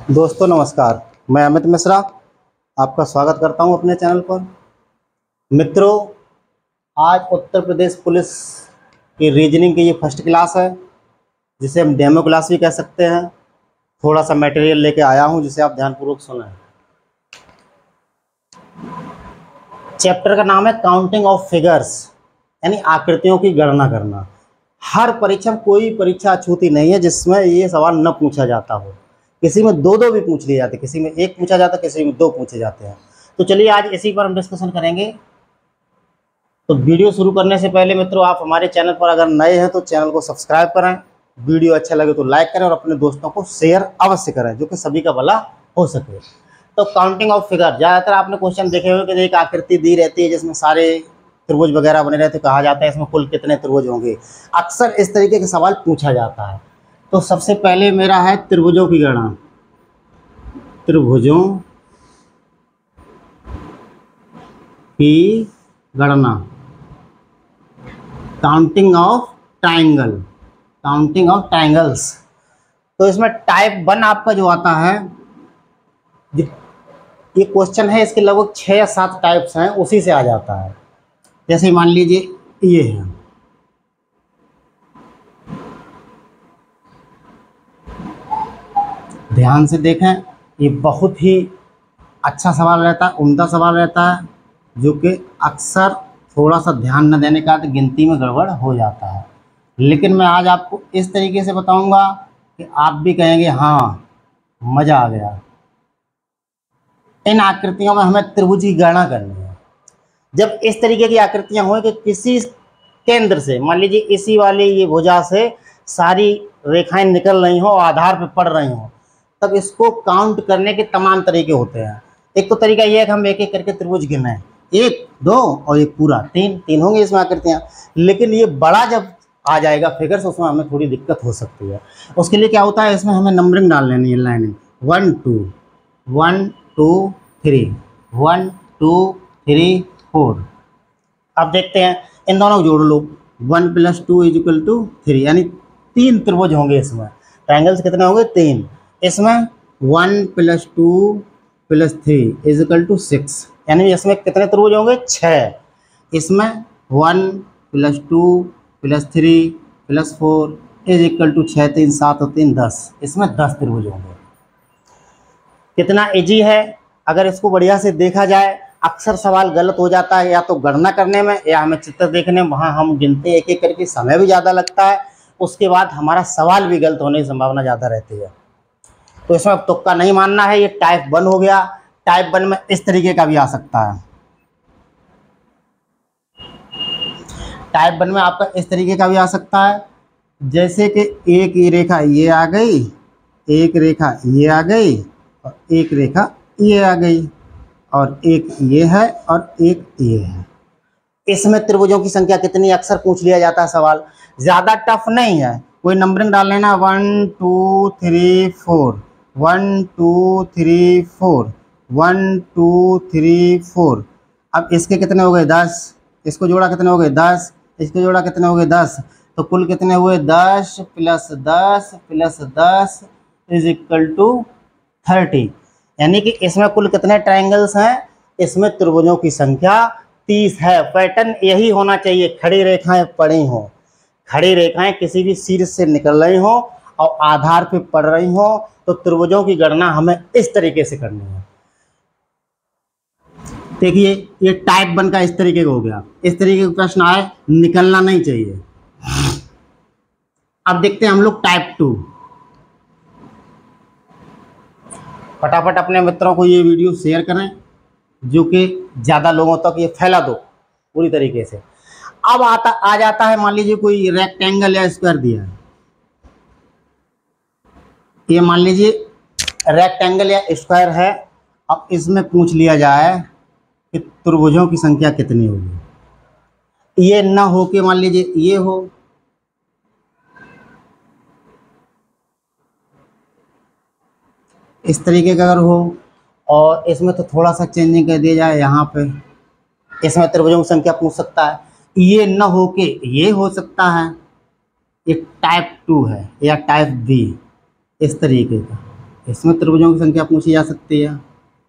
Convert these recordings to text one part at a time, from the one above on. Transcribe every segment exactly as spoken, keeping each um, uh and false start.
दोस्तों नमस्कार, मैं अमित मिश्रा आपका स्वागत करता हूं अपने चैनल पर। मित्रों, आज उत्तर प्रदेश पुलिस की रीजनिंग की ये फर्स्ट क्लास है, जिसे हम डेमो क्लास भी कह सकते हैं। थोड़ा सा मटेरियल लेके आया हूं जिसे आप ध्यानपूर्वक सुनें। चैप्टर का नाम है काउंटिंग ऑफ फिगर्स, यानी आकृतियों की गणना करना। हर परीक्षा में कोई परीक्षा अछूती नहीं है जिसमें ये सवाल न पूछा जाता हो। किसी में दो दो भी पूछ लिए जाते, किसी में एक पूछा जाता, किसी में दो पूछे जाते हैं। तो चलिए आज इसी पर हम डिस्कशन करेंगे। तो वीडियो शुरू करने से पहले मित्रों, आप हमारे चैनल पर अगर नए हैं तो चैनल को सब्सक्राइब करें, वीडियो अच्छा लगे तो लाइक करें और अपने दोस्तों को शेयर अवश्य करें, जो कि सभी का भला हो सके। तो काउंटिंग ऑफ फिगर, ज़्यादातर आपने क्वेश्चन देखे हुए कि एक आकृति दी रहती है जिसमें सारे त्रिभुज वगैरह बने रहते, कहा जाता है इसमें कुल कितने त्रिभुज होंगे। अक्सर इस तरीके के सवाल पूछा जाता है। तो सबसे पहले मेरा है त्रिभुजों की गणना। त्रिभुजों की गणना, counting of triangle, counting of triangles. तो इसमें टाइप वन आपका जो आता है, ये क्वेश्चन है, इसके लगभग छः या सात टाइप्स हैं, उसी से आ जाता है। जैसे मान लीजिए ये है, ध्यान से देखें, ये बहुत ही अच्छा सवाल रहता है, उम्दा सवाल रहता है, जो कि अक्सर थोड़ा सा ध्यान न देने का तो गिनती में गड़बड़ हो जाता है। लेकिन मैं आज आपको इस तरीके से बताऊंगा कि आप भी कहेंगे हाँ मज़ा आ गया। इन आकृतियों में हमें त्रिभुज की गणना करनी है। जब इस तरीके की आकृतियां हों कि किसी केंद्र से, मान लीजिए इसी वाली ये भुजा से सारी रेखाएं निकल रही हों और आधार पर पड़ रही हों, तब इसको काउंट करने के तमाम तरीके होते हैं। एक तो तरीका ये है कि हम एक एक करके त्रिभुज गिनें, एक दो और एक पूरा, तीन तीन होंगे इसमें आकृतियाँ। लेकिन ये बड़ा जब आ जाएगा फिगर्स, उसमें हमें थोड़ी दिक्कत हो सकती है। उसके लिए क्या होता है, इसमें हमें नंबरिंग डाल लेनी है, lining, one two one two three, one two three four. अब देखते हैं, इन दोनों को जोड़ लो, one plus two is equal to three, यानी तीन त्रिभुज होंगे इसमें। ट्रायंगल्स कितने होंगे, तीन। इसमें one plus two plus three is equal to six, यानी इसमें कितने त्रिभुज होंगे, छः। इसमें one plus two plus three plus four is equal to छः, तीन सात और तीन दस, इसमें दस त्रिभुज होंगे। कितना इजी है अगर इसको बढ़िया से देखा जाए। अक्सर सवाल गलत हो जाता है, या तो गणना करने में या हमें चित्र देखने में, वहाँ हम गिनते एक एक करके, समय भी ज़्यादा लगता है। उसके बाद हमारा सवाल भी गलत होने की संभावना ज़्यादा रहती है। तो इसमें अब तुक्का नहीं मानना है। ये टाइप वन हो गया। टाइप वन में इस तरीके का भी आ सकता है। टाइप वन में आपका इस तरीके का भी आ सकता है, जैसे कि एक ये रेखा ये आ गई, एक रेखा ये आ गई और एक रेखा ये आ गई, और एक ये है और एक ये है। इसमें त्रिभुजों की संख्या कितनी, अक्सर पूछ लिया जाता है सवाल। ज़्यादा टफ नहीं है, कोई नंबरिंग डाल लेना, one two three four, one two three four, one two three four. अब इसके कितने हो गए, दस। इसको जोड़ा कितने हो गए, दस। इसको जोड़ा कितने हो गए, दस। तो कुल कितने हुए, दस प्लस दस प्लस दस इज इक्वल टू थर्टी। यानी कि इसमें कुल कितने ट्रायंगल्स हैं, इसमें त्रिभुजों की संख्या तीस है। पैटर्न यही होना चाहिए, खड़ी रेखाएं पड़ी हों, खड़ी रेखाएं किसी भी शीर्ष से निकल रही हों और आधार पे पड़ रही हों, तो त्रिभुजों की गणना हमें इस तरीके से करनी है। देखिए ये टाइप वन का इस तरीके का हो गया। इस तरीके का प्रश्न आए, निकलना नहीं चाहिए। अब देखते हैं हम लोग टाइप टू। फटाफट अपने मित्रों को ये वीडियो शेयर करें, जो कि ज़्यादा लोगों तक ये फैला दो पूरी तरीके से। अब आता आ जाता है, मान लीजिए कोई रेक्टेंगल या स्क्वायर दिया है, ये मान लीजिए रेक्टेंगल या स्क्वायर है। अब इसमें पूछ लिया जाए कि त्रिभुजों की संख्या कितनी होगी। ये ना हो के मान लीजिए ये हो, इस तरीके का अगर हो, और इसमें तो थोड़ा सा चेंजिंग कर दिया जाए, यहाँ पे इसमें त्रिभुजों की संख्या पूछ सकता है। ये न हो के ये हो सकता है, ये टाइप टू है या टाइप बी, इस तरीके का इसमें त्रिभुजों की संख्या पूछी जा सकती है।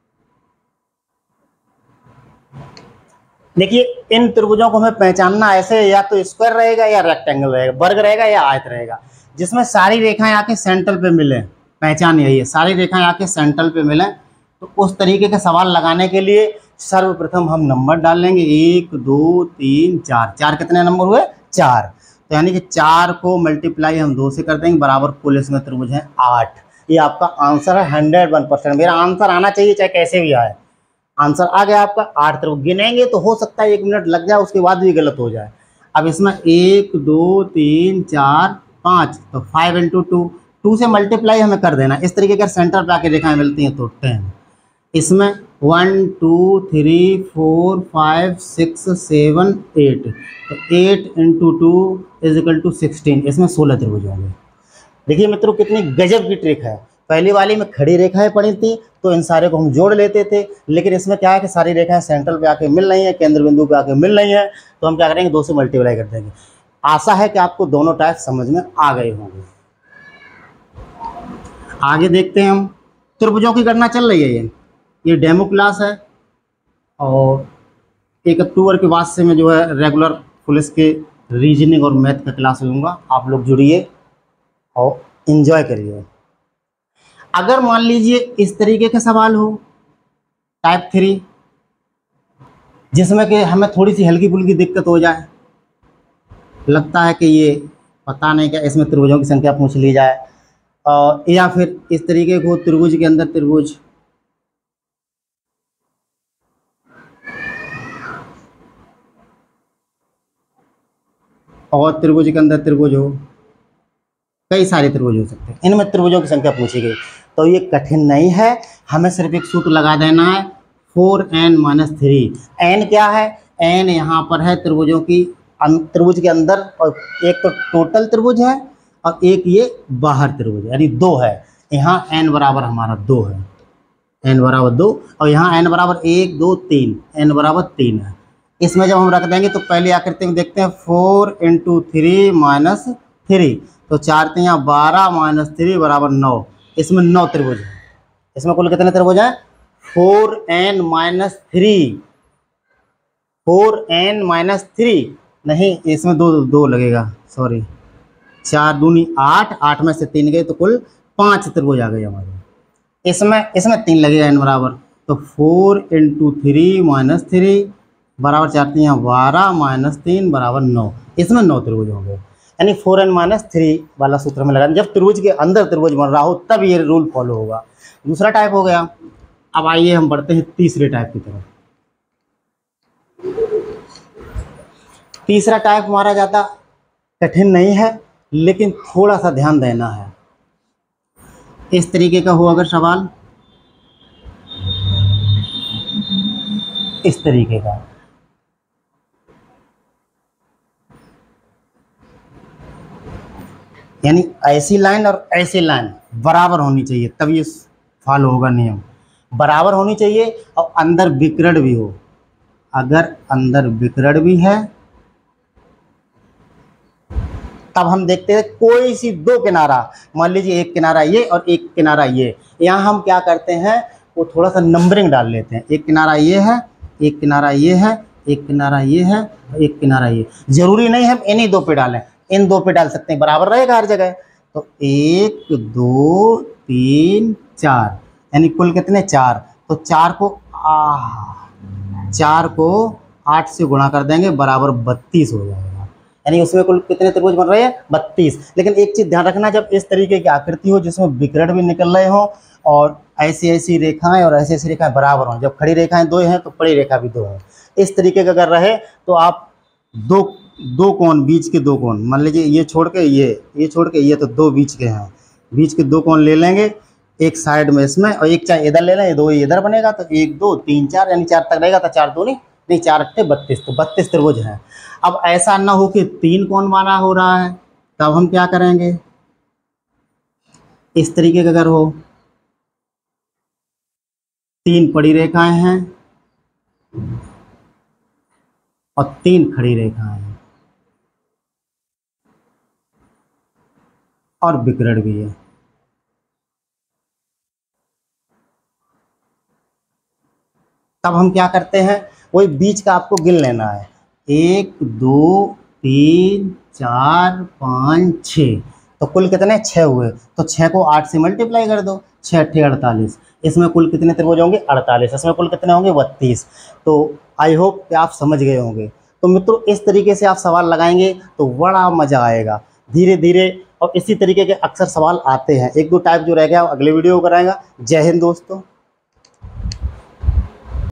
देखिए, इन त्रिभुजों को हमें पहचानना ऐसे, या तो स्क्वायर रहेगा या रेक्टेंगल रहेगा, वर्ग रहेगा या आयत रहेगा, जिसमें सारी रेखाएं आके सेंटर पे मिले। पहचान यही है, सारी रेखाएं आके सेंटर पे मिले। तो उस तरीके के सवाल लगाने के लिए सर्वप्रथम हम नंबर डाल लेंगे, एक दो तीन चार। चार कितने नंबर हुए? चार। तो यानी कि चार को मल्टीप्लाई हम दो से कर देंगे, बराबर कुल इसमें त्रिभुज है आठ। ये आपका आंसर है हंड्रेड वन परसेंट। मेरा आंसर आना चाहिए चाहे कैसे भी आए। आंसर आ गया आपका आठ त्रिभुज। गिनेंगे तो हो सकता है एक मिनट लग जाए, उसके बाद भी गलत हो जाए। अब इसमें एक दो तीन चार पाँच, तो फाइव इंटू टू, टू से मल्टीप्लाई हमें कर देना। इस तरीके के सेंटर पे आके रेखाएं मिलती हैं तो टेन। इसमें one two three four five six seven eight, तो eight into two is equal to sixteen. इसमें सोलह त्रिभुज होंगे। देखिए मित्रों, कितनी गजब की ट्रिक है। पहली वाली में खड़ी रेखाएं पड़ी थी तो इन सारे को हम जोड़ लेते थे, लेकिन इसमें क्या है कि सारी रेखाएं सेंट्रल पे आके मिल रही हैं, केंद्र बिंदु पे आके मिल रही हैं, तो हम क्या करेंगे, दो से मल्टीप्लाई कर देंगे। आशा है कि आपको दोनों टाइप समझ में आ गए होंगे। आगे देखते हैं हम। त्रिभुजों की गणना चल रही है। ये ये डेमो क्लास है, और एक अक्टूबर के बाद से मैं जो है रेगुलर पुलिस के रीजनिंग और मैथ का क्लास लूँगा। आप लोग जुड़िए और इन्जॉय करिए। अगर मान लीजिए इस तरीके के सवाल हो टाइप थ्री, जिसमें कि हमें थोड़ी सी हल्की फुल्की दिक्कत हो जाए, लगता है कि ये पता नहीं क्या इसमें त्रिभुजों की संख्या पूछ ली जाए, और या फिर इस तरीके को त्रिभुज के अंदर त्रिभुज, और त्रिभुज के अंदर त्रिभुज हो, कई सारे त्रिभुज हो सकते हैं, इनमें त्रिभुजों की संख्या पूछी गई, तो ये कठिन नहीं है। हमें सिर्फ एक सूत्र लगा देना है, four N minus three. N क्या है? एन यहाँ पर है त्रिभुजों की, त्रिभुज के अंदर, और एक तो टोटल त्रिभुज है और एक ये बाहर त्रिभुज है, यानी दो है। यहाँ एन बराबर हमारा दो है, एन बराबर दो, और यहाँ एन बराबर एक दो तीन, एन बराबर तीन है। इसमें जब हम रख देंगे तो पहली आकृति में देखते हैं, four into three minus three, तो चार तीन बारह माइनस थ्री बराबर नौ। इसमें नौ त्रिभुज है। इसमें कुल कितने त्रिभुज हैं? Four N minus three, four N minus three नहीं, इसमें दो दो लगेगा, सॉरी, चार दूनी आठ, आठ में से तीन गए तो कुल पाँच त्रिभुज आ गए हमारे। इसमें इसमें तीन लगेगा एन बराबर, तो four into three minus three बराबर चार तीन बारह माइनस तीन बराबर नौ। इसमें नौ त्रिभुज हो गए, यानी फोर एन माइनस थ्री वाला सूत्र में लगा। जब त्रिभुज के अंदर त्रिभुज बन रहा हो तब ये रूल फॉलो होगा। दूसरा टाइप हो गया। अब आइए हम बढ़ते हैं तीसरे टाइप की तरफ। तीसरा टाइप हमारा ज़्यादा कठिन नहीं है, लेकिन थोड़ा सा ध्यान देना है। इस तरीके का हो अगर सवाल, इस तरीके का, यानी ऐसी लाइन और ऐसी लाइन बराबर होनी चाहिए, तब ये फॉलो होगा नियम। बराबर होनी चाहिए और अंदर विकर्ण भी हो। अगर अंदर विकर्ण भी है तब हम देखते हैं कोई सी दो किनारा, मान लीजिए एक किनारा ये और एक किनारा ये, यहाँ हम क्या करते हैं, वो थोड़ा सा नंबरिंग डाल लेते हैं। एक किनारा ये है, एक किनारा ये है, एक किनारा ये है, एक किनारा ये। जरूरी नहीं हम इन्हीं दो पे डालें, इन दो पे डाल सकते हैं, बराबर रहेगा हर जगह। तो एक दो तीन चार, यानी कुल कितने? चार। तो चार को आ चार को आठ से गुणा कर देंगे, बराबर बत्तीस हो जाएगा। यानी उसमें कुल कितने त्रिभुज बन रहे हैं? बत्तीस। लेकिन एक चीज़ ध्यान रखना, जब इस तरीके की आकृति हो जिसमें विकर्ण भी निकल रहे हो और ऐसी ऐसी रेखाएं और ऐसी ऐसी रेखाएं बराबर हों, जब खड़ी रेखाएं दो हैं तो बड़ी रेखा भी दो है, इस तरीके का अगर रहे तो आप दो दो कोण, बीच के दो कोण, मान लीजिए ये छोड़ के ये ये छोड़ के ये, तो दो बीच के हैं, बीच के दो कोण ले लेंगे एक साइड में इसमें, और एक चाहे इधर ले लें, दो इधर बनेगा, तो एक दो तीन चार, यानी चार तक रहेगा, तो चार दो नहीं नहीं चार अट्ठे बत्तीस, तो बत्तीस त्रिभुज हैं। अब ऐसा ना हो कि तीन कोण वाला हो रहा है, तब हम क्या करेंगे, इस तरीके का अगर हो, तीन पड़ी रेखाएं हैं और तीन खड़ी रेखाएं हैं और विकर्ण भी है, तब हम क्या करते हैं, वही बीच का आपको गिन लेना है, एक दो तीन चार पाँच छः, तो कुल कितने छः हुए, तो छः को आठ से मल्टीप्लाई कर दो, छः अट्ठे अड़तालीस, इसमें कुल कितने त्रिभुज होंगे अड़तालीस, इसमें कुल कितने होंगे बत्तीस। तो आई होप कि आप समझ गए होंगे। तो मित्रों इस तरीके से आप सवाल लगाएंगे तो बड़ा मज़ा आएगा धीरे धीरे, और इसी तरीके के अक्सर सवाल आते हैं। एक दो टाइप जो रह गया अगले वीडियो को कराएगा। जय हिंद दोस्तों।